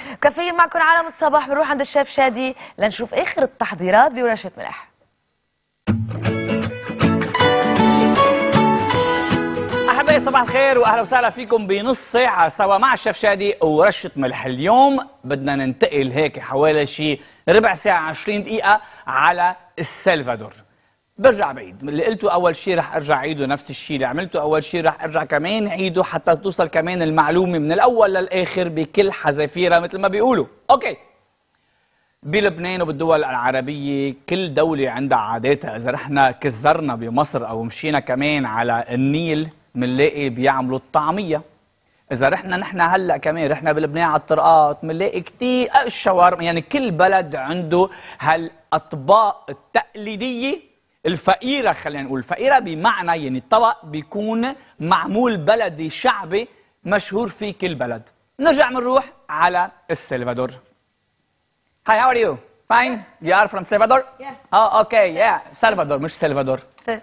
كافيين معكم عالم الصباح. بنروح عند الشيف شادي لنشوف اخر التحضيرات بورشه ملح. أحبائي صباح الخير وأهلا وسهلا فيكم بنص ساعة سوا مع الشيف شادي ورشة ملح. اليوم بدنا ننتقل هيك حوالي شي ربع ساعة 20 دقيقة على السلفادور. برجع بعيد اللي قلته أول شيء رح أرجع عيده، نفس الشيء اللي عملته أول شيء رح أرجع كمان عيده حتى توصل كمان المعلومة من الأول للآخر بكل حذافيرها مثل ما بيقولوا. أوكي، بلبنان وبالدول العربية كل دولة عندها عاداتها. إذا رحنا كزرنا بمصر أو مشينا كمان على النيل منلاقي بيعملوا الطعمية. إذا رحنا نحن هلا كمان رحنا بلبنان على الطرقات منلاقي كتير الشاورما. يعني كل بلد عنده هالأطباق التقليدية الفقيرة، خلينا نقول فقيرة بمعنى يعني الطبق بيكون معمول بلدي شعبي مشهور في كل بلد. نرجع بنروح على السلفادور. Hi, how are you? Fine? You are from Salvador? Yeah. Oh, okay, yeah. Salvador مش سلفادور.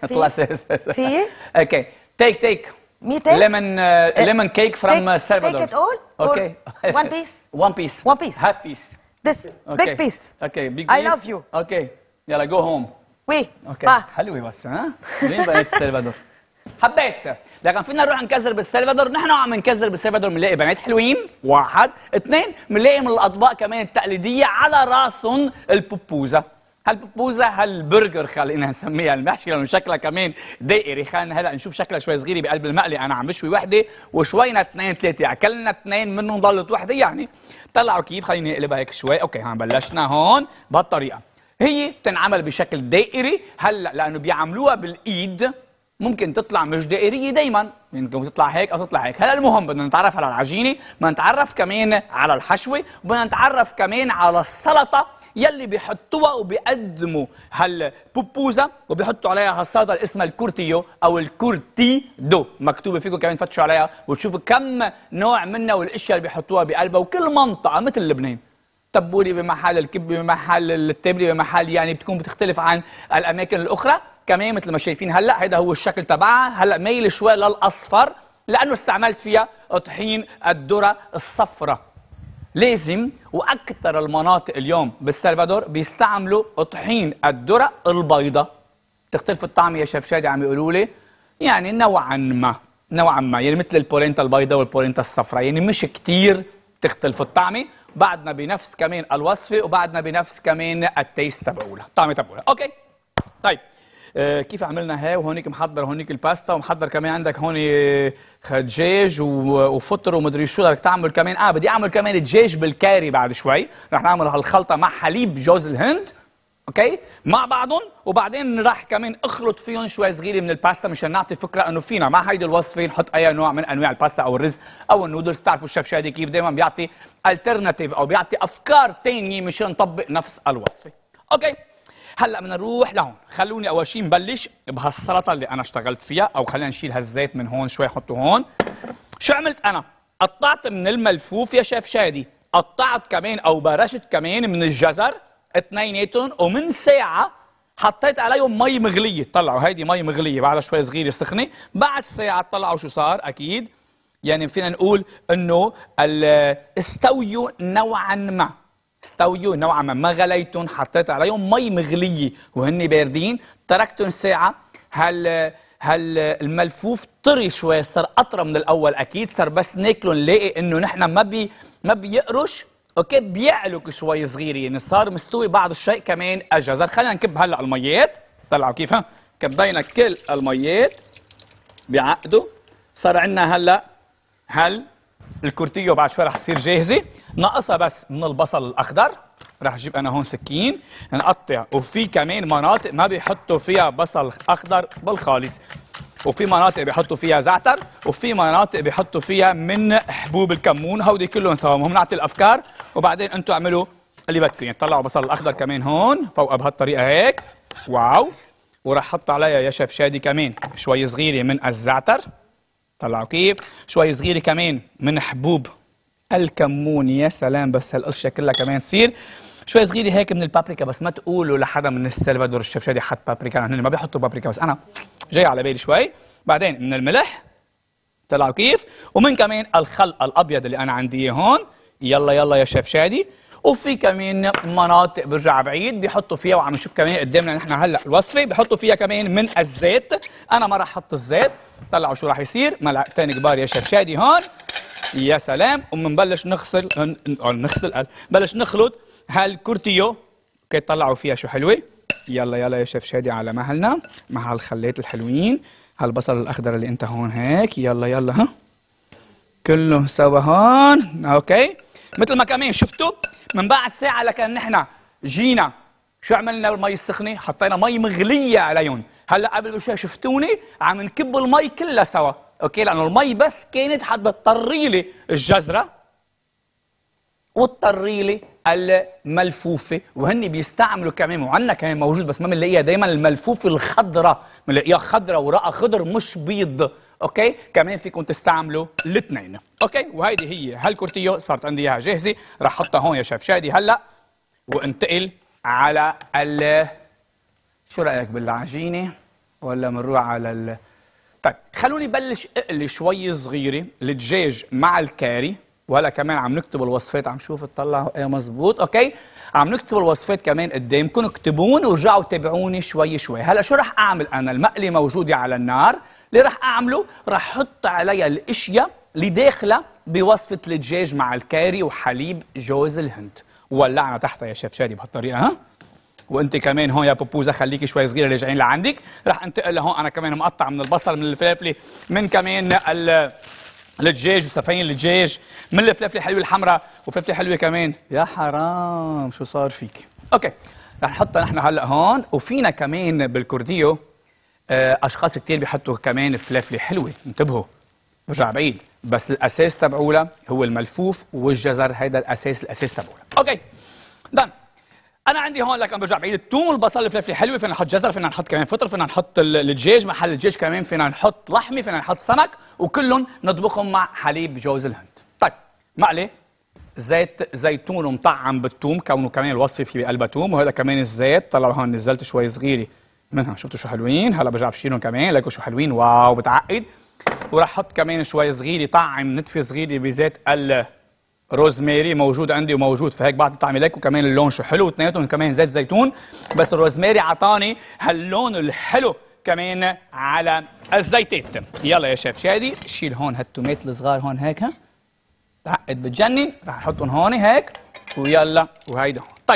في Okay. Take. Me take? Lemon cake from Salvador. Take it all? Okay. One piece? One piece. One piece. Half piece. This big piece. Okay, big I piece. love you. Okay. يلا go home. Oui. اوكي حلوة بس ها؟ مين بنات السلفادور؟ حبيت، لكن فينا نروح نكزر بالسلفادور. نحن عم نكزر بالسلفادور بنلاقي بنات حلوين، واحد، اثنين بنلاقي من الاطباق كمان التقليدية على راسهم البوبوزة. هالبوبوزة هالبرجر خلينا نسميها المحشي لانه شكلها كمان دائري. خلينا هلا نشوف شكلها شوي صغيرة بقلب المقلي. انا عم بشوي وحدة وشوينا اثنين ثلاثة، اكلنا اثنين منهم ضلت وحدة يعني. طلعوا كيف؟ خليني اقلبها هيك شوي. اوكي هون بلشنا هون بهالطريقة. هي بتنعمل بشكل دائري. هلا لانه بيعملوها بالايد ممكن تطلع مش دائريه دائما، ممكن تطلع هيك او تطلع هيك. هلا المهم بدنا نتعرف على العجينه، بدنا نتعرف كمان على الحشوه، وبدنا نتعرف كمان على السلطه يلي بيحطوها وبيقدموا هالبوبوزه وبيحطوا عليها هالسلطه اللي اسمها الكورتيو او الكورتيدو مكتوبه. فيكم كمان تفتشوا عليها وتشوفوا كم نوع منها والاشياء اللي بيحطوها بقلبها. وكل منطقه مثل لبنان تبولي بمحل، الكبه بمحل، التبلي بمحل، يعني بتكون بتختلف عن الاماكن الاخرى. كمان مثل ما شايفين هلا هذا هو الشكل تبعها. هلا ميل شوي للاصفر لانه استعملت فيها طحين الذره الصفراء. لازم واكثر المناطق اليوم بالسلفادور بيستعملوا طحين الذره البيضاء. تختلف الطعم يا شيف شادي عم يقولوا لي يعني نوعا ما يعني مثل البولينتا البيضاء والبولينتا الصفراء، يعني مش كثير تختلف الطعمه. بعدنا بنفس كمان الوصفه وبعدنا بنفس كمان التيست تبعولها، الطعم تبعولها. اوكي طيب كيف عملنا هاي؟ وهونيك محضر هونيك الباستا ومحضر كمان عندك هون دجاج وفطر ومدري شو بدك تعمل كمان. بدي اعمل كمان دجاج بالكاري بعد شوي. رح نعمل هالخلطه مع حليب جوز الهند اوكي مع بعضهم، وبعدين راح كمان اخلط فيهم شوي صغيره من الباستا مشان نعطي فكره انه فينا مع هيدي الوصفه نحط اي نوع من انواع الباستا او الرز او النودلز. بتعرفوا الشيف شادي كيف دائما بيعطي الترناتيف او بيعطي افكار ثانيه مشان نطبق نفس الوصفه. اوكي هلا بدنا نروح لهون. خلوني اول شيء نبلش بهالسلطه اللي انا اشتغلت فيها، او خلينا نشيل هالزيت من هون شوي حطه هون. شو عملت انا؟ قطعت من الملفوف يا شيف شادي، قطعت كمان او برشت كمان من الجزر اثنيناتهم، ومن ساعه حطيت عليهم مي مغليه. طلعوا هيدي مي مغليه بعدها شوي صغيره سخنه. بعد ساعه طلعوا شو صار؟ اكيد يعني فينا نقول انه استويوا نوعا ما. استويوا نوعا ما غليتهم، حطيت عليهم مي مغليه وهن باردين، تركتهم ساعه. الملفوف طري شوي، صار اطرى من الاول. اكيد صار بس ناكله نلاقي انه نحن ما بيقرش اوكي، بيعلق شوي صغير، يعني صار مستوي بعض الشيء كمان الجزر. خلينا نكب هلا الميات. طلعوا كيف ها؟ كبينا كل الميات بعقده. صار عندنا هلا الكورتيو بعد شوي رح تصير جاهزه. ناقصها بس من البصل الاخضر. رح اجيب انا هون سكين نقطع. وفي كمان مناطق ما بيحطوا فيها بصل اخضر بالخالص، وفي مناطق بيحطوا فيها زعتر، وفي مناطق بيحطوا فيها من حبوب الكمون. هودي كلهم سوا. المهم نعطي الافكار وبعدين انتم اعملوا اللي بدكم. يعني طلعوا بصل الاخضر كمان هون فوق بهالطريقه هيك. واو. وراح احط عليها يا شيف شادي كمان شوي صغيره من الزعتر. طلعوا كيف؟ شوي صغيره كمان من حبوب الكمون. يا سلام بس هالقشة كلها كمان تصير. شوي صغيره هيك من البابريكا، بس ما تقولوا لحدا من السلفادور الشيف شادي حط بابريكا، هن ما بيحطوا بابريكا بس انا جاي على بالي شوي. بعدين من الملح. طلعوا كيف؟ ومن كمان الخل الابيض اللي انا عندي اياه هون. يلا يلا يا شيف شادي. وفي كمان مناطق برجع بعيد بيحطوا فيها، وعم نشوف كمان قدامنا نحن هلا الوصفه بيحطوا فيها كمان من الزيت. انا ما راح احط الزيت، طلعوا شو راح يصير. ملعقتين كبار يا شيف شادي هون. يا سلام. وبنبلش بلش نخلط هالكورتيو. اوكي طلعوا فيها شو حلوه. يلا يلا يا شيف شادي على مهلنا مع هالخليط الحلوين. هالبصل الاخضر اللي انت هون هيك. يلا يلا ها كله سوا هون. اوكي مثل ما كمان شفتوا من بعد ساعه لكن نحن جينا شو عملنا بالمي السخنه؟ حطينا مي مغليه عليهم. هلا قبل بشوي شفتوني عم نكب المي كلها سوا. اوكي لانه المي بس كانت حتى تطري لي الجزره وتطري لي الملفوفه، وهن بيستعملوا كمان وعندنا كمان موجود بس ما بنلاقيها دائما الملفوفه الخضراء، بنلاقيها خضراء وراء خضر مش بيض. اوكي كمان فيكم تستعملوا الاثنين. اوكي وهيدي هي هالكورتيو صارت عندي اياها جاهزه. رح احطها هون يا شيف شادي هلا وانتقل على شو رايك بالعجينه ولا بنروح على طيب خلوني بلش اقلي شوي صغيره الدجاج مع الكاري. وهلا كمان عم نكتب الوصفات، عم شوف تطلعوا ايه مزبوط. اوكي عم نكتب الوصفات كمان قدامكم، اكتبون ورجعوا تابعوني شوي شوي. هلا شو رح اعمل انا؟ المقلي موجوده على النار. اللي رح اعمله رح احط عليها الاشياء اللي داخله بوصفه الدجاج مع الكاري وحليب جوز الهند. ولعنا تحتها يا شيف شادي بهالطريقه ها. وانت كمان هون يا بوبوزه خليكي شوي صغيره راجعين لعندك. رح انتقل لهون انا كمان مقطع من البصل من الفلافله من كمان الدجاج وسفين الدجاج من الفلافله الحلوه الحمراء وفلفله حلوه كمان. يا حرام شو صار فيك. اوكي رح نحطها نحن هلا هون. وفينا كمان بالكورديو اشخاص كثير بيحطوا كمان فلافله حلوه. انتبهوا برجع بعيد بس الاساس تبعولها هو الملفوف والجزر. هيدا الاساس تبعولها. اوكي دن. انا عندي هون لكن برجع بعيد الثوم والبصل الفلفله حلوه. فينا نحط جزر، فينا نحط كمان فطر، فينا نحط الدجاج محل الدجاج كمان، فينا نحط لحمه، فينا نحط سمك، وكلهم نطبخهم مع حليب جوز الهند. طيب مقلي زيت زيتون ومطعم بالثوم كونه كمان الوصفه في بقلبها ثوم. وهذا كمان الزيت طلعوا هون نزلت شوي صغيره منها. شفتوا شو حلوين. هلا برجع بشيلهم كمان ليكوا شو حلوين. واو بتعقد. وراح احط كمان شوي صغيره طعم نتفه صغيره بزيت الروزماري موجود عندي وموجود فهيك بعطي طعم لك. وكمان اللون شو حلو واثنيناتهم كمان زيت زيتون بس الروزماري عطاني هاللون الحلو كمان على الزيتات. يلا يا شيف شادي شيل هون هالتومات الصغار هون هيك ها. تعقد بتجنن. رح احطهم هون هيك ويلا وهيدا هون. طيب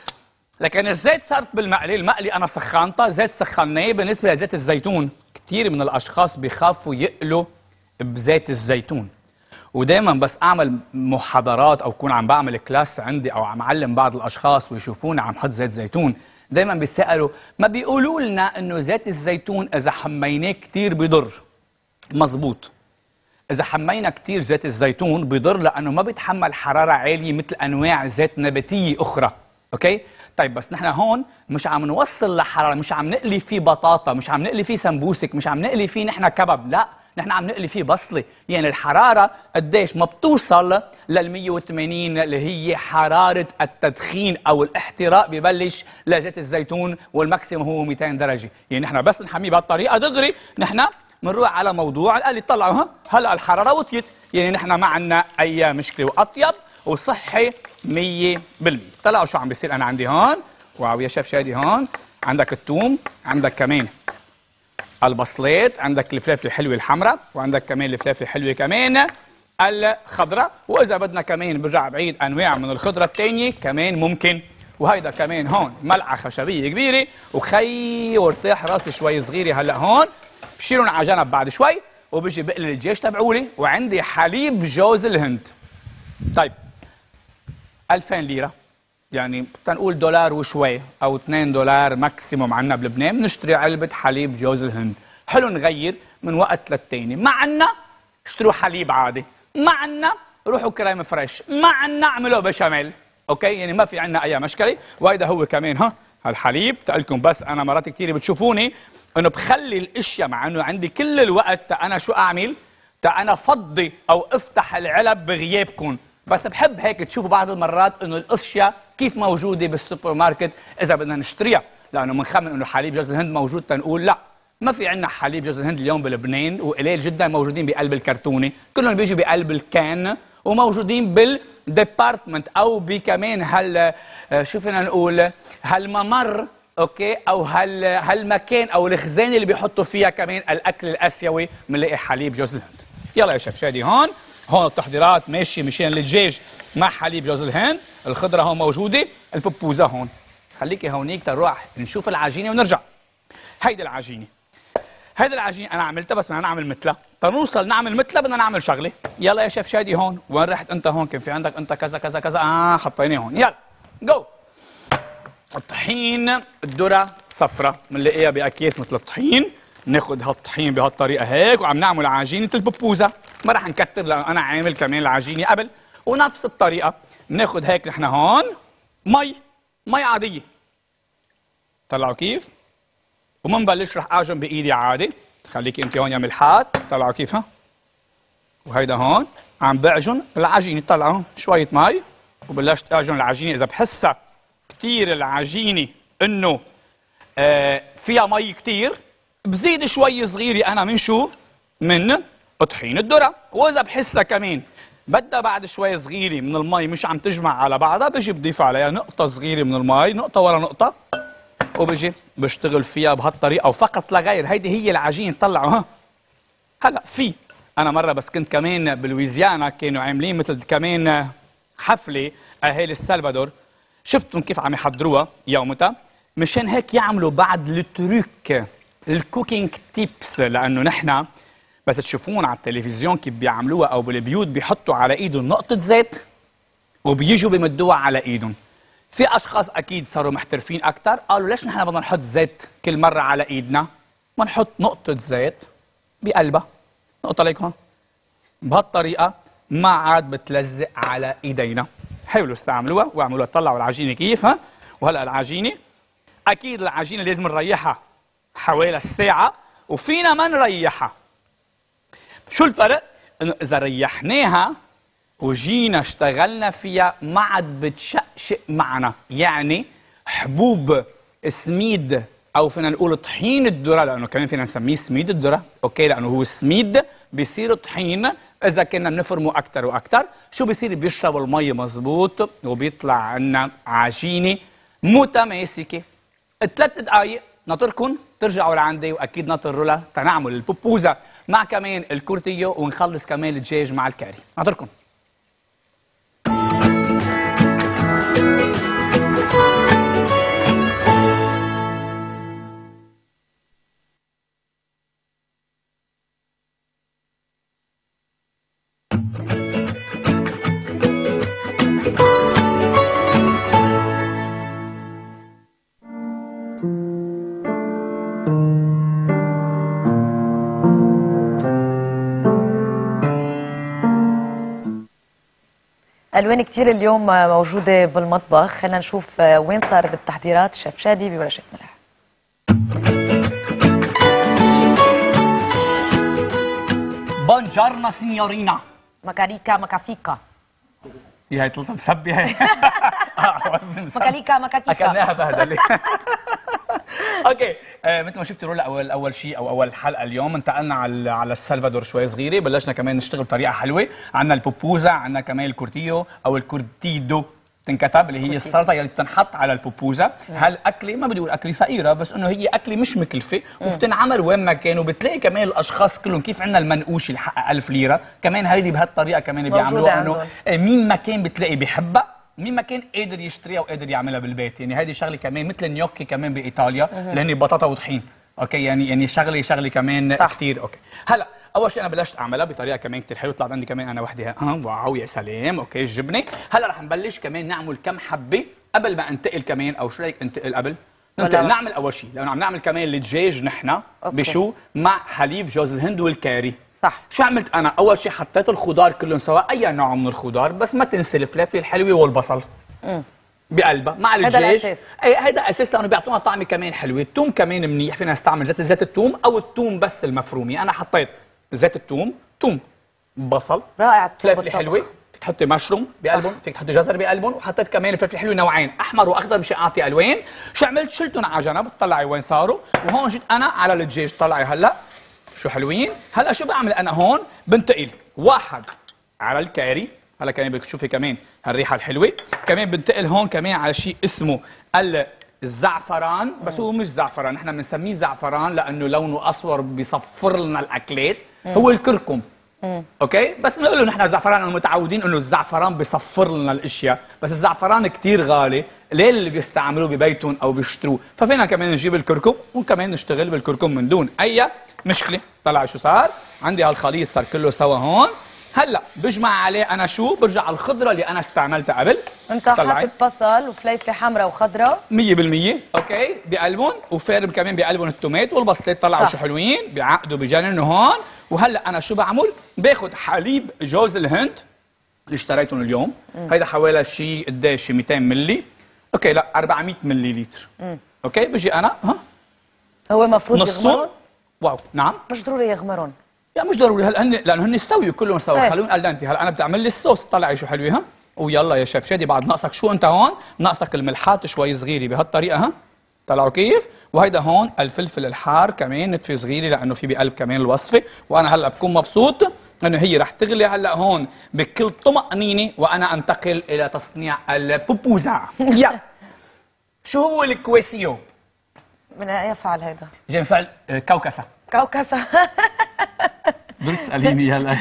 لكن الزيت صارت بالمقلي. المقلي انا سخنتها زيت سخناه. بالنسبه لزيت الزيتون كثير من الاشخاص بيخافوا يقلوا بزيت الزيتون. ودائما بس اعمل محاضرات او اكون عم بعمل كلاس عندي او عم علم بعض الاشخاص ويشوفوني عم حط زيت زيتون دائما بيسالوا ما بيقولوا لنا انه زيت الزيتون اذا حميناه كثير بيضر. مزبوط. اذا حمينا كثير زيت الزيتون بيضر لانه ما بيتحمل حراره عاليه مثل انواع زيت نباتيه اخرى. اوكي طيب بس نحن هون مش عم نوصل لحراره، مش عم نقلي فيه بطاطا، مش عم نقلي فيه سمبوسك، مش عم نقلي فيه نحن كباب، لا نحن عم نقلي فيه بصله. يعني الحراره قديش ما بتوصل لل 180 اللي هي حراره التدخين او الاحتراق ببلش لزيت الزيتون والماكسيموم هو 200 درجه. يعني نحن بس نحميه بهالطريقه دغري نحن بنروح على موضوع القلي. طلعوا ها هلا الحراره وطيت يعني نحن ما عندنا اي مشكله واطيب وصحي 100%. طلعوا شو عم بيصير. انا عندي هون واو يا شيف شادي هون عندك الثوم، عندك كمان البصلات، عندك الفلافل الحلوه الحمراء، وعندك كمان الفلافل الحلوه كمان الخضراء. واذا بدنا كمان برجع بعيد انواع من الخضره الثانيه كمان ممكن. وهيدا كمان هون ملعقه خشبيه كبيره وخي وارتاح راسي شوي صغيره. هلا هون بشيلهم على جنب بعد شوي وبيجي بقلي الدجاج تبعولي وعندي حليب جوز الهند. طيب 2000 ليره يعني تنقول دولار وشوي او 2 دولار ماكسيموم عنا بلبنان بنشتري علبه حليب جوز الهند. حلو نغير من وقت للتاني. ما عنا اشتروا حليب عادي، ما عنا روحوا كريم فريش، ما عنا اعملوا بشاميل. اوكي يعني ما في عنا اي مشكله. وهيدا هو كمان ها هالحليب تقلكم. بس انا مرات كثير بتشوفوني انه بخلي الاشياء مع انه عندي كل الوقت انا شو اعمل؟ انا فضي او افتح العلب بغيابكم. بس بحب هيك تشوفوا بعض المرات انه الاشياء كيف موجوده بالسوبر ماركت اذا بدنا نشتريها، لانه بنخمن انه حليب جوز الهند موجود تنقول لا ما في عندنا حليب جوز الهند اليوم بلبنان وقليل جدا موجودين بقلب الكرتونه، كلهم بيجوا بقلب الكان وموجودين بالديبارتمنت او بكمان شو فينا نقول هالممر، اوكي، او هالمكان او الخزانه اللي بيحطوا فيها كمان الاكل الاسيوي. بنلاقي حليب جوز الهند. يلا يا شيف شادي، هون التحضيرات ماشيه مشان الدجاج مع حليب جوز الهند، الخضره هون موجوده، البوبوزه هون. خليكي هونيك تروح نشوف العجينه ونرجع. هيدي العجينه انا عملتها، بس بدنا نعمل مثلها. تنوصل نعمل مثلها بدنا نعمل شغله. يلا يا شيف شادي، هون وين رحت انت؟ هون كان في عندك انت كذا كذا كذا، حطيناه هون. يلا جو. الطحين الذره صفرة بنلاقيها باكياس مثل الطحين. ناخذ هالطحين بهالطريقه هيك، وعم نعمل عجينه البوبوزه. ما رح نكتر لانه انا عامل كمان العجينه قبل. ونفس الطريقه بناخذ هيك نحن هون مي عاديه. طلعوا كيف؟ ومنبلش رح اعجن بايدي عادي. خليكي انت هون يا ملحات. طلعوا كيف؟ ها؟ وهيدا هون عم بعجن العجينه. طلعوا شويه مي وبلشت اعجن العجينه. اذا بحسها كثير العجينه انه فيها مي كثير، بزيد شوي صغيره انا من شو؟ من طحين الذره. واذا بحسها كمان بدها بعد شوي صغيره من المي مش عم تجمع على بعضها، بجي بضيف عليها نقطه صغيره من المي، نقطه ورا نقطه، وبجي بشتغل فيها بهالطريقه وفقط لا غير. هيدي هي العجينه. طلعوا ها. هلا انا مره بس كنت كمان بلويزيانا، كانوا عاملين مثل كمان حفله اهالي السلفادور، شفتهم كيف عم يحضروها يومتها. مشان هيك يعملوا بعد التروك الكوكينج تيبس، لانه نحن بس تشوفون على التلفزيون كيف بيعملوها او بالبيوت بيحطوا على ايدهم نقطه زيت وبيجوا بمدوها على ايدهم. في اشخاص اكيد صاروا محترفين اكثر، قالوا ليش نحن بدنا نحط زيت كل مره على ايدنا؟ ما نحط نقطه زيت بقلبها، نقطه ليك هون. بهالطريقه ما عاد بتلزق على ايدينا. حاولوا استعملوها واعملوها. طلعوا العجينه كيف ها. وهلا العجينه اكيد العجينه لازم نريحها حوالي الساعه، وفينا ما نريحها. شو الفرق؟ انه اذا ريحناها وجينا اشتغلنا فيها ما عاد بتشقشق معنا. يعني حبوب سميد او فينا نقول طحين الذره، لانه كمان فينا نسميه سميد الذره، اوكي، لانه هو سميد بيصير طحين. اذا كنا نفرمه اكثر واكثر شو بيصير؟ بيشرب المي مزبوط وبيطلع عنا عجينه متماسكه. 3 دقائق ناطركم ترجعوا لعندي، واكيد ناطروا لها تنعمل البوبوزه مع كمان الكورتيو، ونخلص كمان الدجاج مع الكاري. ناطركم. الوان كثير اليوم موجوده بالمطبخ. خلينا نشوف وين صار بالتحضيرات. الشيف شادي بورشه ملح. بونجورنا سينيورينا. مكاريكا مكافيكا. هي طلعت مسبي هي. وزني مسبي. مكاليكا مكاتيكا. اكلناها بهدله. اوكي، مثل ما شفتوا رولا، اول شيء او اول حلقه اليوم انتقلنا على السلفادور شوي صغيره. بلشنا كمان نشتغل بطريقه حلوه. عندنا البوبوزا، عندنا كمان الكورتيو او الكورتيدو تنكتب، اللي هي السلطه اللي بتنحط على البوبوزا. هالاكله ما بدي اقول اكله فقيره، بس انه هي اكله مش مكلفه وبتنعمل وين ما كان. وبتلاقي كمان الاشخاص كلهم كيف عندنا المنقوش اللي حقق 1000 ليره، كمان هيدي بهالطريقه كمان بيعملوها. انه مين ما كان بتلاقي بيحبها، مين ما كان قادر يشتريها وقادر يعملها بالبيت. يعني هذه شغله كمان مثل النيوكي كمان بايطاليا، لان بطاطا وطحين. اوكي، يعني شغله كمان كثير. اوكي، هلا اول شيء انا بلشت اعملها بطريقه كمان كثير حلوه. طلعت عندي كمان انا وحده. واو يا سلام. اوكي، الجبنه. هلا رح نبلش كمان نعمل كم حبه قبل ما انتقل كمان، او شو رايك انتقل قبل؟ ننتقل نعمل اول شيء، لانه عم نعمل كمان الدجاج نحن بشو؟ مع حليب جوز الهند والكاري. صح. شو عملت انا؟ اول شيء حطيت الخضار كلهم سواء اي نوع من الخضار، بس ما تنسي الفلفله الحلوه والبصل بقلبها مع الدجاج. هذا الاساس. هذا اساس، لانه بيعطونا طعمه كمان حلوه. الثوم كمان منيح، فينا نستعمل زيت الثوم او الثوم بس المفرومه. انا حطيت زيت الثوم، ثوم، بصل، رائع، فلفله حلوه. فيك تحطي مشروم بقلبهم، فيك تحطي جزر بقلبهم، وحطيت كمان فلفله حلوه نوعين، احمر واخضر، مشان اعطي الوان. شو عملت؟ شلتهم على جنب. طلعي وين صاروا، وهون جيت انا على الدجاج. طلعي هلا شو حلوين. هلا شو بعمل انا هون؟ بنتقل واحد على الكاري، هلا كمان بتشوفي كمان هالريحه الحلوه. كمان بنتقل هون كمان على شيء اسمه الزعفران، بس هو مش زعفران، نحن بنسميه زعفران لانه لونه اصفر بيصفر لنا الاكلات. هو الكركم. اوكي، بس بنقول له نحن زعفران، متعودين انه الزعفران بيصفر لنا الاشياء، بس الزعفران كثير غالي، ليه اللي بيستعملوه ببيتهم او بيشتروه، ففينا كمان نجيب الكركم وكمان نشتغل بالكركم من دون اي مشكله. طلع شو صار؟ عندي هالخليط صار كله سوا هون. هلا بجمع عليه انا شو؟ برجع على الخضره اللي انا استعملتها قبل. انت حاطط بصل وفليفله حمراء وخضراء 100%. اوكي، بقلبهم وفارم كمان بقلبهم التومات والبصلات. طلعوا شو حلوين، بيعقدوا بجننوا هون. وهلا انا شو بعمل؟ باخذ حليب جوز الهند اللي اشتريتهم اليوم. هيدا حوالي شيء قديش؟ 200 ملي. اوكي، لا 400 ملي لتر. اوكي، بجي انا هو المفروض نصهم. واو، نعم، مش ضروري يغمرون. لا مش ضروري، هلا لانه هن استويوا كلهم سوا، خلوهم الدنتي. هلا انا بدي اعمل لي الصوص. طلعي شو حلوه. ويلا يا شيف شادي، بعد ناقصك شو انت هون؟ ناقصك الملحات شوي صغيره بهالطريقه. طلعوا كيف؟ وهيدا هون الفلفل الحار كمان نتفه صغيره لانه في بقلب كمان الوصفه. وانا هلا بكون مبسوط انه هي رح تغلي هلا هون بكل طمأنينه، وانا انتقل الى تصنيع البوبوزا. يا شو هو الكويسيو؟ من اي يفعل هيدا؟ جاي من فعل كوكسه. كوكسه. بدك تساليني هلا.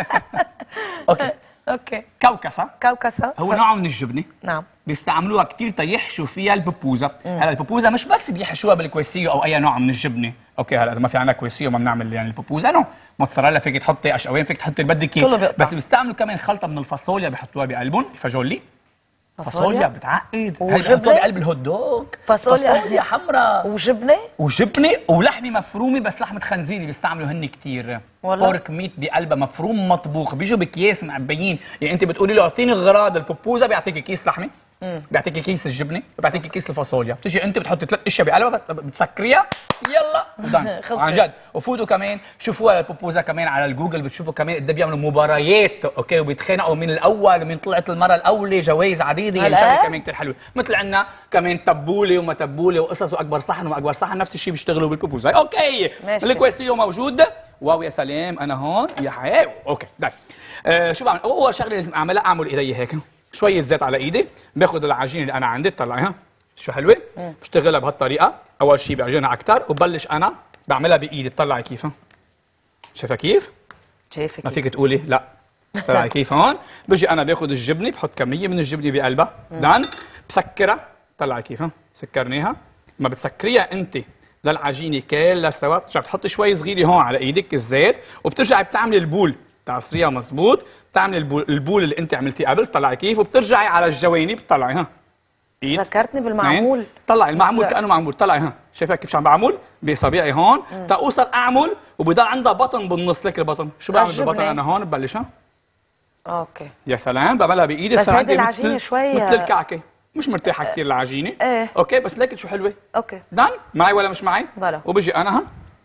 اوكي. كوكسه هو نوع من الجبنه. نعم. بيستعملوها كثير تيحشوا فيها البوبوزا. هلا البوبوزا مش بس بيحشوها بالكويسيو او اي نوع من الجبنه. اوكي، هلا اذا ما في عندنا كويسيو ما بنعمل يعني البوبوزا. نو موتزاريلا فيك تحطي، قشقوين فيك تحطي اللي بدك اياه، بس بيستعملوا كمان خلطه من الفاصوليا بيحطوها بقلبهم. فاجولي فاصوليا بتعقد، هي بيحطوها بقلب الهوت دوغ. فاصوليا حمراء وجبنه ولحمه مفرومه، بس لحمه خنزير بيستعملوا هن كثير. بورك ميت بقلبها مفروم مطبوخ، بيجوا بكياس معبيين. يعني انت بتقولي له اعطيني غراض البوبوزا، بيعطيكي كيس لحمه، بيعطيكي كيس الجبنه، وبيعطيكي كيس الفاصوليا. بتيجي انت بتحطي 3 اشياء بقلبها، بتسكريها، يلا ودان. عن جد. وفوتوا كمان شوفوا البوبوزا كمان على الجوجل، بتشوفوا كمان قد بيعملوا مباريات. اوكي، وبيتخانقوا من الاول ومن طلعت المره الاولى، جوائز عديده. يعني شغله كمان كثير حلوه. مثل عندنا كمان تبوله وما تبوله وقصص، واكبر صحن وما اكبر صحن، نفس الشيء بيشتغلوا بالبوبوزا. اوكي، الكويسيو موجود. واو يا سلام، انا هون يا حياه. اوكي داي. شو بعمل؟ اول شغله لازم اعملها، اعمل ايدي هيك شويه زيت على ايدي. باخذ العجينه اللي انا عندي، طلعيها شو حلوه، بشتغلها بهالطريقه. اول شيء بعجنها اكثر وبلش انا بعملها بايدي. طلعي كيف، شايفه كيف؟ شايفه ما فيك تقولي لا. طلعي كيف هون. بجي انا باخذ الجبنه، بحط كميه من الجبنه بقلبها، دان بسكرها. طلعي كيف، سكرناها. ما بتسكريها انت للعجينه كلها سوا، بترجع بتحطي شوي صغيره هون على ايدك الزيت، وبترجعي بتعملي البول، تعصريها مزبوط، بتعملي البول اللي انت عملتيه قبل. طلعي كيف، وبترجعي على الجوانب. بتطلعي ايد. ذكرتني بالمعمول. طلعي المعمول كانه معمول. طلعي شايفه كيف عم بعمل باصابعي هون تاوصل اعمل، وبضل عندها بطن بالنص. لك البطن شو بعمل بالبطن انا هون؟ ببلش اوكي يا سلام، بعملها بايدي. بس هيدي العجينه شوي مثل الكعكه، مش مرتاحه كثير العجينه. اوكي، بس ليك شو حلوه. اوكي دان معي ولا مش معي؟ بلا. وبجي انا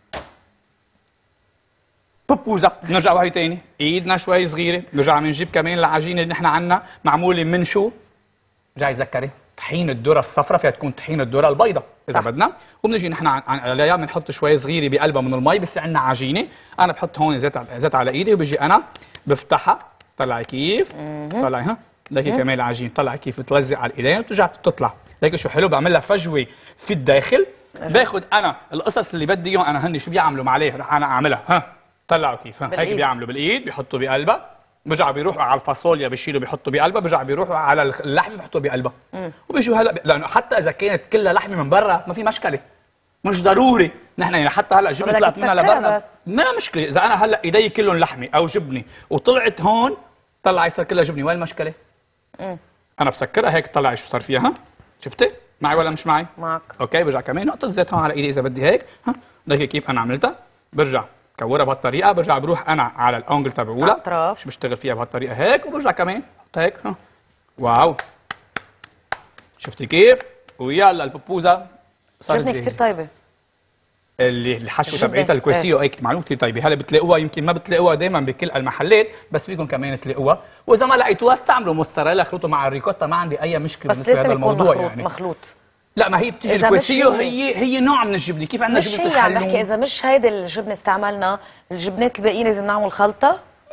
بوبوزا. بنرجع وهي تاني، ايدنا شوي صغيره. بنرجع بنجيب كمان العجينه اللي نحن عندنا معموله من شو؟ رجعي تذكري طحين الذره الصفراء، فيها تكون طحين الذره البيضاء اذا بدنا. وبنجي نحن عليها بنحط شوي صغيره بقلبها من المي، بصير عندنا عجينه. انا بحط هون زيت على ايدي، وبجي انا بفتحها. طلعي كيف، طلعي ليكي كمان العجين. طلعي كيف بتلزق على الايدين وبترجع بتطلع. ليكي شو حلو، بعمل لها فجوه في الداخل. باخذ انا القصص اللي بدي اياهم انا. هن شو بيعملوا عليه رح انا اعملها. طلعوا كيف، هيك بيعملوا بالايد، بيحطوا بقلبها. برجعوا بيروحوا على الفاصوليا بيشيلوا بيحطوا بقلبها. برجعوا بيروحوا على اللحمه بيحطوا بقلبها. وبيجوا هلا لانه حتى اذا كانت كلها لحمه من برا ما في مشكله، مش ضروري. نحن يعني حتى هلا جبنه طلعت منها لبرا ما مشكله. اذا انا هلا ايدي كلهم لحمه او جبنه وطلعت هون طلع يصير كلها جبنه، وين المشكله؟ انا بسكرها هيك. طلعي شو صار فيها. شفتي معي ولا مش معي؟ معك. اوكي، برجع كمان نقطه زيت هون على ايدي اذا بدي هيك. ليكي كيف انا عملتها. برجع كورها بهالطريقه. برجع بروح انا على الانجل تبعولها، مش بشتغل فيها بهالطريقه هيك. وبرجع كمان بحط هيك. واو، شفتي كيف؟ ويلا البوبوزا صارت كثير طيبه. اللي الحشوه تبعيتها الكويسيو هيك معلومه كثير طيبه. هلا بتلاقوها، يمكن ما بتلاقوها دائما بكل المحلات، بس فيكم كمان تلاقوها. واذا ما لقيتوها استعملوا موتزاريلا، خلطوا مع الريكوتا، ما عندي اي مشكله بالنسبه لهذا الموضوع. مخلوط يعني مخلوط. لا، ما هي بتيجي الكويسيو هي نوع من الجبنه. كيف عندنا جبنه الحلوم؟ عم بحكي اذا مش هيدي الجبنه استعملنا الجبنات الباقيين لازم نعمل خلطه.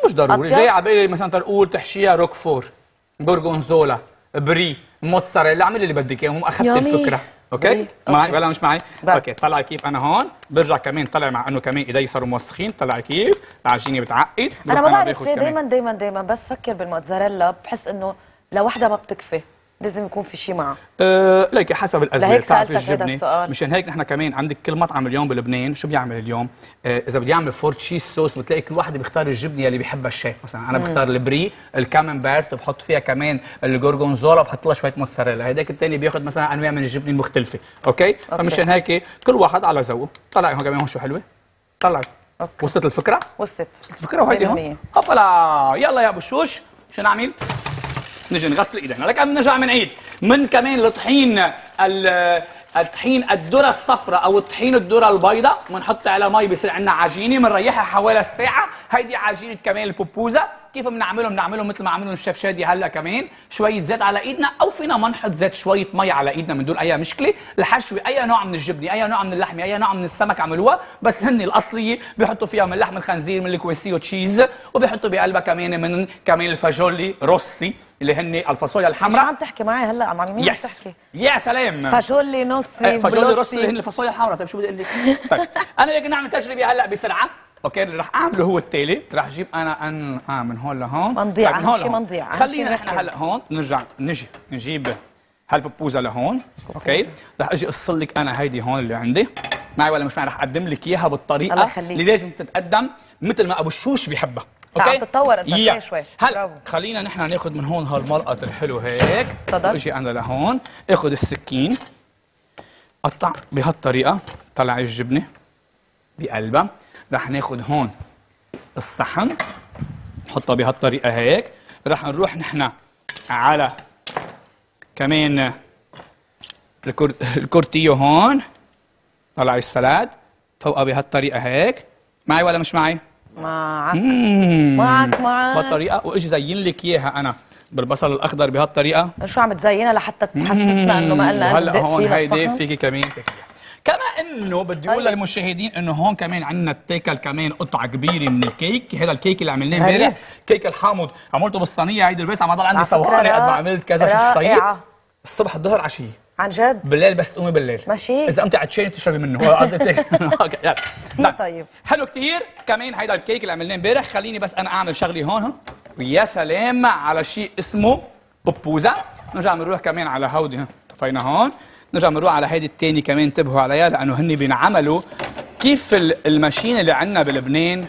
مش ضروري، أطيب؟ جاي على بالي مثلا تقول تحشيها روكفور، غورغونزولا، بري، موتزاريلا، اعملي اللي بدك اياه، اخذت يامي. الفكره. اوكي؟ معي ولا مش معي؟ بقى. اوكي، طلعي كيف انا هون برجع كمان طلع مع انه كمان ايدي صاروا موسخين، طلعي كيف العجينه بتعقد. انا ما بعرف باخد ليه كمان. دايما بس فكر بالموتزاريلا بحس انه لوحدها ما بتكفي، لازم يكون في شيء معها. ليك حسب الازمه لهيك بتعرفي سألتك هيدا الجبنه، السؤال. مشان هيك نحن كمان عندك كل مطعم اليوم بلبنان شو بيعمل اليوم؟ اذا بدي اعمل فور تشيز صوص بتلاقي كل واحد بيختار الجبنه اللي بيحبها الشيف، مثلا انا بختار البري، الكاممبيرت، بحط فيها كمان الجورجونزولا، بحط لها شويه موتزاريلا، هيداك الثاني بياخذ مثلا انواع من الجبنه المختلفه. أوكي؟ فمشان هيك كل واحد على ذوقه. طلعي هون كمان هون شو حلوه، طلعي. أوكي. وصلت الفكره؟ وصلت الفكره وهيدي هون. هوبلا، يلا يا ابو شوش شو نعمل؟ نجي نغسل ايدينا، لك قبل نرجع من عيد من كمان الطحين الطحين الذره الصفراء او الطحين الذره البيضاء، بنحط على مي بصير عندنا عجينه، بنريحها حوالي ساعه. هيدي عجينه كمان البوبوزه. كيف بنعملهم مثل ما عملهم الشيف شادي هلا كمان، شويه زيت على ايدنا او فينا ما نحط زيت، شويه مي على ايدنا من دون اي مشكله. لحشوي اي نوع من الجبنه، اي نوع من اللحمه، اي نوع من السمك عملوها، بس هن الاصليه بيحطوا فيها من لحم الخنزير، من الكويسيو تشيز، وبيحطوا بقلبها كمان كمان الفاجولي روسي اللي هن الفاصوليا شو الحمراء. عم تحكي معي هلا؟ عم مين عم تحكي؟ يا سلام، فاجولي نصي فاجولي روسي اللي هن الفاصوليا الحمراء. طيب شو بدي اقول لك؟ طيب انا بدي نعمل تجربه هلا بسرعه. اوكي، اللي رح اعمله هو التالي، رح اجيب انا من هون لهون، ما نضيع. من هون اهم شيء ما لهون. نضيع. خلينا احنا هلا هون نجيب هالبوبوزه لهون. اوكي، رح اجي اقص لك انا هيدي هون اللي عندي، معي ولا مش معي؟ رح اقدم لك اياها بالطريقه الله يخليك. اللي لازم تتقدم مثل ما ابو الشوش بيحبها. اوكي، عم تتطور انت شوي. هلا خلينا نحن ناخذ من هون هالملقط الحلو هيك. تفضل. واجي انا لهون اخذ السكين، قطع بهالطريقه، طلع الجبنه بقلبها. رح ناخذ هون الصحن نحطها بهالطريقه هيك. رح نروح نحن على كمان الكورتيو هون، طلع السلاد فوقها بهالطريقه هيك. معي ولا مش معي؟ معك معك بهالطريقه. واجي زين لك اياها انا بالبصل الاخضر بهالطريقه. شو عم تزينها لحتى تحسسنا انه ما قلنا وهلا هون هيدي فيكي كمان كما انه بدي اقول طيب. للمشاهدين انه هون كمان عندنا تاكل كمان قطعه كبيره من الكيك. هذا الكيك اللي عملناه امبارح كيك الحامض، عملته بالصينيه هيدي البس، عم ضل عندي صواني قد ما عملت كذا. شو طيب الصبح الظهر عشيه عن جد بالليل بس تقومي بالليل ماشي. اذا قمتي عطشانه بتشربي منه. هو قصدي اوكي يلا. طيب حلو كثير كمان هيدا الكيك اللي عملناه امبارح. خليني بس انا اعمل شغلي هون. ويا سلام على شيء اسمه بوبوزه. نرجع بنروح كمان على هودي، طفينا هون. نرجع بنروح على هيدي الثاني كمان، انتبهوا عليها لانه هن بينعملوا كيف الماشين اللي عندنا بلبنان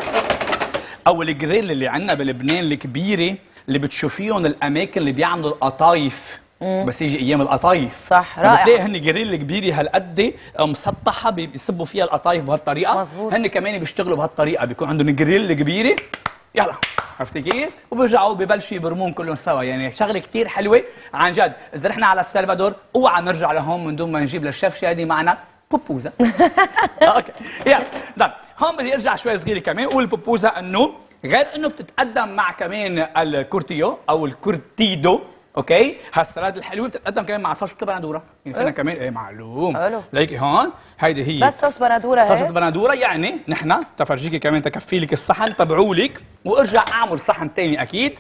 او الجريل اللي عندنا بلبنان الكبيره اللي بتشوفيهم الاماكن اللي بيعملوا القطايف. بس يجي ايام القطايف صح، رائع. بتلاقي هن جريل كبيره هالقد مسطحه بيصبوا فيها القطايف بهالطريقه. مزبوط. هن كمان بيشتغلوا بهالطريقه، بيكون عندهم جريل كبيره. يلا عرفتي كيف؟ وبيرجعوا ببلشوا يبرمون كلهم سوا. يعني شغله كثير حلوه عن جد. اذا رحنا على السلفادور اوعى نرجع لهون من دون ما نجيب للشيف شادي معنا بوبوزه. اوكي يلا. طيب هون بدي ارجع شوي صغيره كمان. والبوبوزه انه غير انه بتتقدم مع كمان الكورتيو او الكورتيدو. اوكي، هالسلاد الحلوه بتتقدم كمان مع صلصه البندوره. يعني فينا كمان ايه معلوم. حلو. ليكي هون هيدي هي بس صوص بندوره هيك. صلصه بندوره. يعني نحن تفرجيكي كمان تكفي لك الصحن تبعوا لك، وارجع اعمل صحن ثاني اكيد.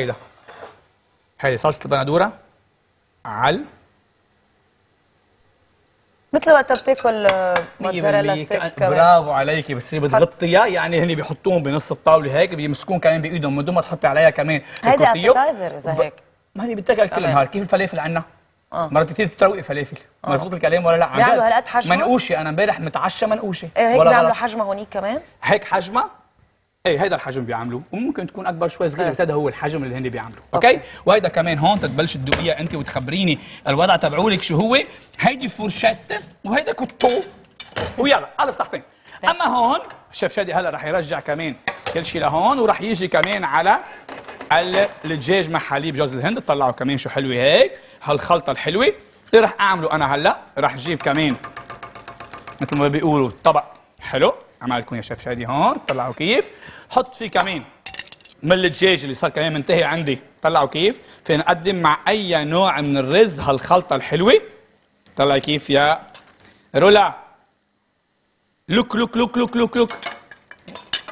هيدي صلصه البندوره مثل وقت بتاكل موتزاريلا ستيكس كمان. برافو عليكي. بس اللي بتغطيها يعني هن بيحطوهم بنص الطاوله هيك، بيمسكون كمان بايدهم من دون ما تحطي عليها كمان هيدي الكورتيو. ابيتايزر اذا هيك. ما هي بتاكل كل النهار. كيف الفلافل عندنا؟ مرات كثير بتروقي فلافل. مزبوط الكلام ولا لا؟ عن جد بيعملوا هالقد حجمها؟ منقوشه. انا امبارح متعشى منقوشه. ايه هيك بيعملوا حجمها هونيك كمان؟ هيك حجمها. ايه هيدا الحجم بيعملوه، وممكن تكون اكبر شوي صغيره بس هذا هو الحجم اللي هن بيعملوه. اوكي، وهيدا كمان هون تتبلش تدوقيها انت وتخبريني الوضع تبعولك شو هو. هيدي فورشيت وهيدا كوتو. ويلا الف صحتين. اما هون الشيف شادي هلا رح يرجع كمان كل شيء لهون، ورح يجي كمان على الدجاج مع حليب جوز الهند. طلعوا كمان شو حلوه هيك هالخلطه الحلوه اللي رح اعمله انا هلا. رح اجيب كمان مثل ما بيقولوا طبق حلو عملكم يا شيف شادي هون. طلعوا كيف. حط فيه كمان من الدجاج اللي صار كمان منتهي عندي. طلعوا كيف. فينا نقدم مع اي نوع من الرز هالخلطه الحلوه. طلعي كيف يا رولا. لوك لوك لوك لوك لوك لوك.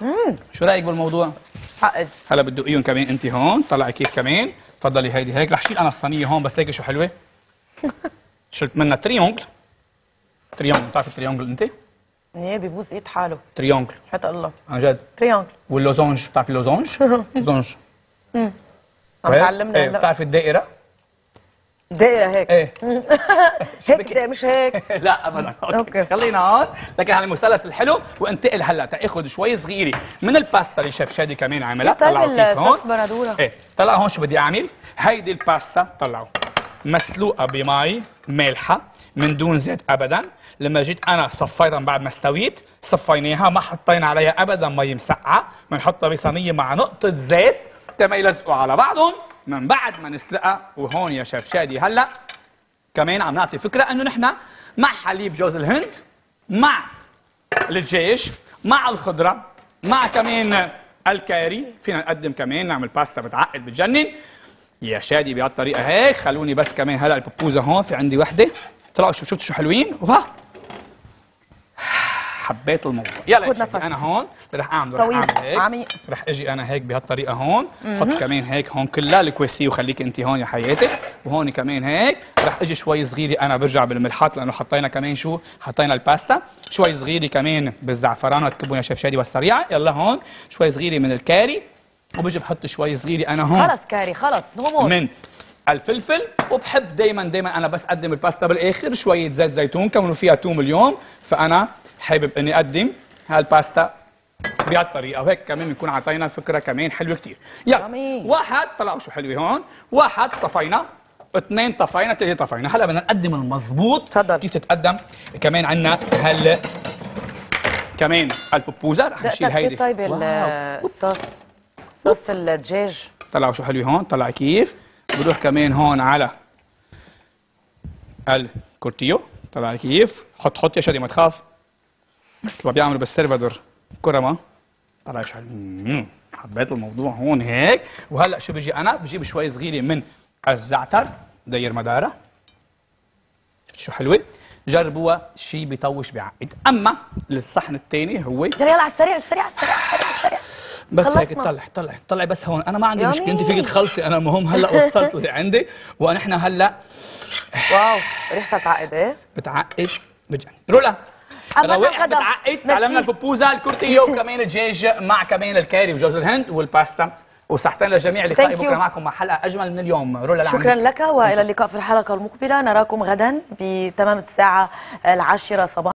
شو رايك بالموضوع؟ عقد. هلا بتدقيهم كمان انت هون، طلعي كيف كمان، تفضلي هيدي هيك، رح شيل انا الصينيه هون بس ليكي شو حلوه. شلت منها تريونجل. تريونجل، بتعرفي التريونجل انت؟ ايه بيبوس ايد حاله. تريونجل. حتى الله. عن جد. تريونجل. واللوزونج، بتعرفي اللوزونج؟ لوزونج. عم تعلمنا ايه هلا. بتعرفي الدائره؟ دائرة هيك. ايه هيك مش هيك. لا ابدا. أوكي. خلينا هون، لكن هالمثلث الحلو، وانتقل هلا تاخذ شوي صغيره من الباستا اللي شيف شادي كمان عملها. طلعوا كيف هون. الصوص بندوره. ايه طلع هون شو بدي اعمل؟ هيدي الباستا طلعوا مسلوقه بمي مالحه من دون زيت ابدا. لما جيت انا صفيتها بعد ما استويت، صفيناها ما حطينا عليها ابدا مي مسقعه، بنحطها بصينيه مع نقطه زيت تما يلزقوا على بعضهم من بعد ما نسلقها. وهون يا شيف شادي هلا كمان عم نعطي فكره انه نحن مع حليب جوز الهند، مع الدجاج، مع الخضره، مع كمان الكاري، فينا نقدم كمان نعمل باستا بتعقد بتجنن يا شادي بهالطريقه هيك. خلوني بس كمان هلا البوبوزه هون في عندي وحده، طلعوا شفتوا شو حلوين. واه حبيت الموضوع. يلا خد نفس. انا هون رح اعمل طويل هيك، عميق. رح اجي انا هيك بهالطريقه هون، حط كمان هيك هون كلها الكويسي وخليك انت هون يا حياتي، وهون كمان هيك رح اجي شوي صغيره انا برجع بالملحات لانه حطينا كمان شو حطينا الباستا، شوي صغيره كمان بالزعفران وتكبون يا شيف شادي والسريعه. يلا هون شوي صغيره من الكاري، وبجي بحط شوي صغيره انا هون خلص كاري خلص نمور من الفلفل. وبحب دايما انا بس اقدم الباستا بالاخر شويه زيت زيتون كونه فيها توم اليوم، فانا حابب اني اقدم هالباستا بهالطريقه، وهيك كمان بنكون عطينا فكره كمان حلوه كثير. يلا جميل. واحد طلعوا شو حلوه هون، واحد طفينا، اثنين طفينا، ثلاثه طفينا. هلا بدنا نقدم المضبوط. تفضل. كيف تتقدم كمان عندنا كمان البوبوزه. رح نشيل هيدي. طيب الصوص صوص الدجاج. طلعوا شو حلوه هون، طلع كيف. بروح كمان هون على الكورتيو، طلع كيف. حط يا شادي ما تخاف، مثل بيعملوا بالسلفادور كرما. طلع شو حبيت الموضوع هون هيك. وهلا شو بيجي انا بجيب شوي صغيره من الزعتر داير مداره. شو حلوه، جربوها شيء بيطوش بيعقد. اما الصحن الثاني هو يلا على السريع السريع السريع السريع السريع. بس خلصنا. هيك طلع بس هون. انا ما عندي مشكله، انت فيك تخلصي، انا المهم هلا وصلت اللي عندي. ونحن هلا واو ريحتها تعقد ايه؟ بتعقد بجن رولا روائح بتعقد. تعلمنا البوبوزه الكورتيو وكمان الدجاج مع كمان الكاري وجوز الهند والباستا. وصحتين للجميع. لقائي بكره معكم مع حلقه اجمل من اليوم. رولا شكرا لك والى اللقاء في الحلقه المقبله. نراكم غدا بتمام الساعه 10 صباحا.